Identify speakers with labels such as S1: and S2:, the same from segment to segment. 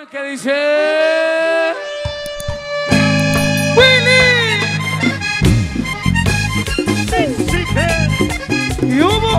S1: ¿Qué dice? ¡Willy! ¿Y hubo?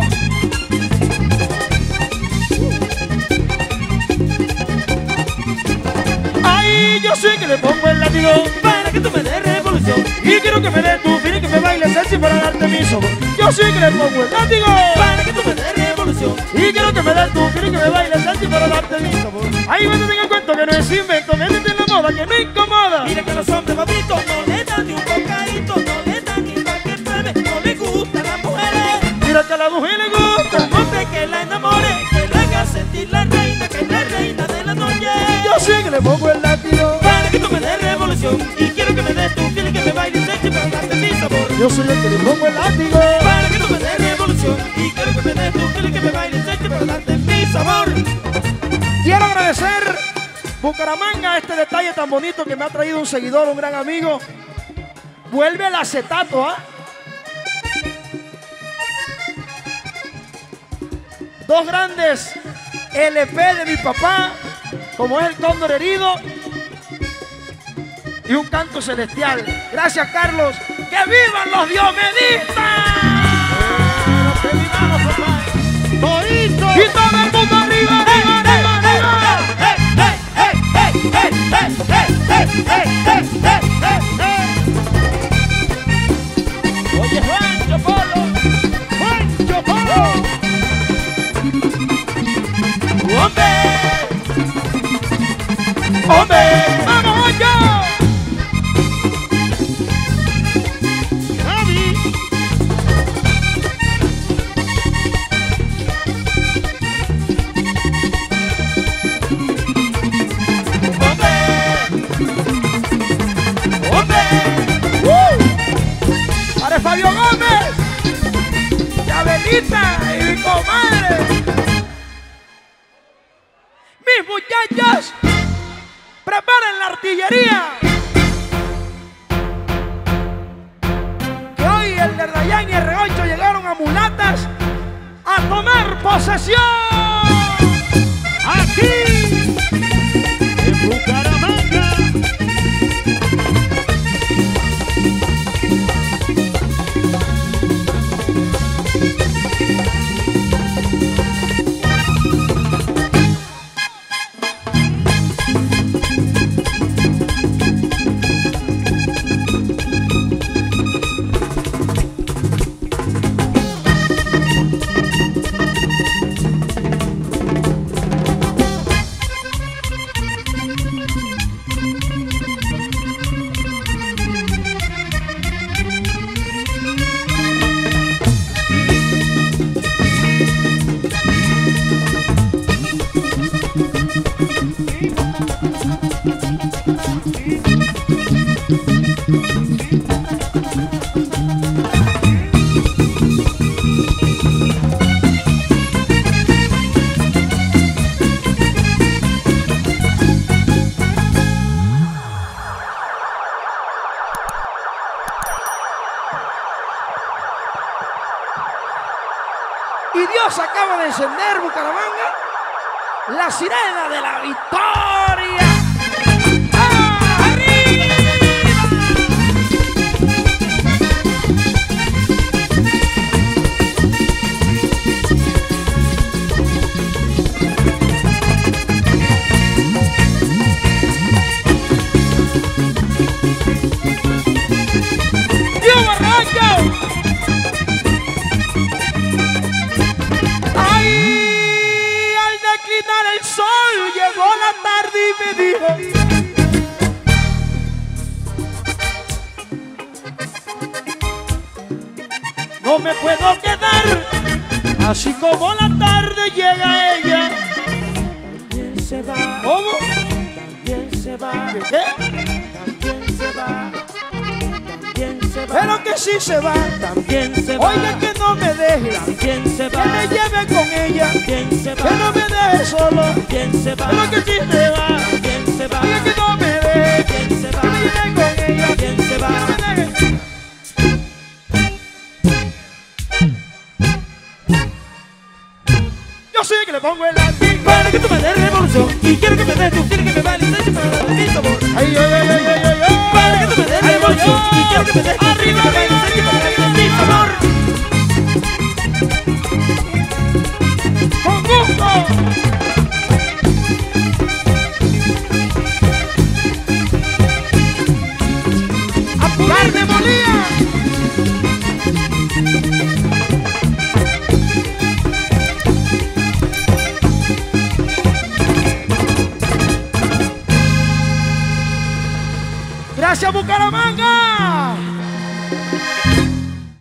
S1: Ay, yo sé que le pongo el látigo para que tú me des revolución. Y quiero que me des tu feeling, que me bailes sexy para darte mi sabor. Yo sé que le pongo el látigo para que tú me des revolución. Y quiero que me des tu feeling, que me bailes sexy para darte mi sabor. Ahí métete en el cuento que no es invento, métete en la moda que me incomoda. Mira que los hombres papitos no le dan ni un bocadito, no le dan ni para que pruebe, no le gustan las mujeres. Mira que a la mujer le gusta un hombre que la enamore, que la haga sentir la reina, que es la reina de la noche. Yo sé que le pongo el látigo para que tú me des revolución. Y quiero que me des tu feeling, que me bailes sexy para darte mi sabor. Yo soy el que le pongo el látigo para que tú me des revolución. Y quiero que me des tu feeling, que me bailes sexy para darte mi sabor. Quiero agradecer Bucaramanga este detalle tan bonito que me ha traído un seguidor, un gran amigo. Vuelve el acetato, ¿ah? Dos grandes LP de mi papá, como es El Cóndor Herido y Un Canto Celestial. Gracias, Carlos. ¡Que vivan los diomedistas! Y todo el mundo arriba, arriba, arriba, arriba. Oye, Juancho Polo, Juancho Polo. ¡Hombre! ¡Hombre! ¡Vamos, yo! ¡Javi! ¡Para Fabio Gómez! ¡Chabelita y mi comadre! ¡Mis muchachos! ¡Preparen la artillería! Que hoy el Derdayán y el Reocho llegaron a mulatas a tomar posesión. Aquí en Bucaramanga. Y Dios acaba de encender Bucaramanga, la sirena de la victoria. ¡Arriba! ¡Dios Barranco! El sol llegó la tarde y me dijo: no me puedo quedar, así como la tarde llega ella. También se va. ¿Cómo? También se va. ¿Qué? También se va. También se va. Pero que sí se va. También se va. Oiga, que no me deje. También se va. Que me lleve con ella. También se va. Que no me deje solo. También se va. Pero que sí se va. También se va. Oiga, que no me deje. También se va. Que me lleve con ella. También se va. Que no me deje. Yo sé que le pongo el látigo para que tú me des revolución. Y quiero que me des tu, quiero que me vale. carne molida. Gracias, Bucaramanga.